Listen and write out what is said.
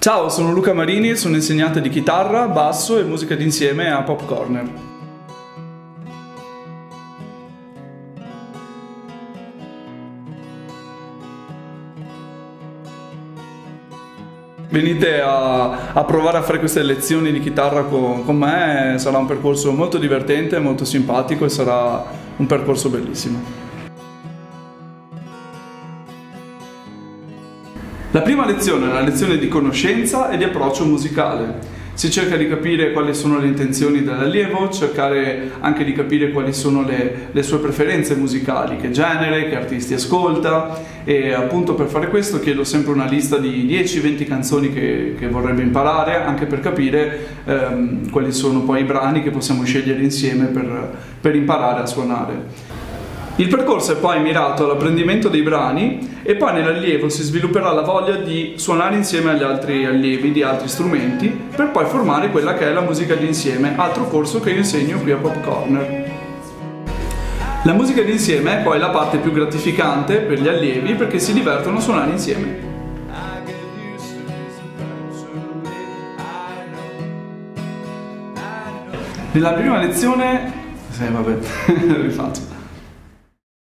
Ciao, sono Luca Marini, sono insegnante di chitarra, basso e musica d'insieme a Pop Corner. Venite a provare a fare queste lezioni di chitarra con me, sarà un percorso molto divertente, molto simpatico e sarà un percorso bellissimo. La prima lezione è una lezione di conoscenza e di approccio musicale. Si cerca di capire quali sono le intenzioni dell'allievo, cercare anche di capire quali sono le sue preferenze musicali, che genere, che artisti ascolta, e appunto per fare questo chiedo sempre una lista di 10-20 canzoni che vorrebbe imparare, anche per capire quali sono poi i brani che possiamo scegliere insieme per imparare a suonare. Il percorso è poi mirato all'apprendimento dei brani e poi nell'allievo si svilupperà la voglia di suonare insieme agli altri allievi di altri strumenti per poi formare quella che è la musica d'insieme, altro corso che io insegno qui a Pop Corner. La musica d'insieme è poi la parte più gratificante per gli allievi perché si divertono a suonare insieme. Nella prima lezione... vabbè, rifaccio.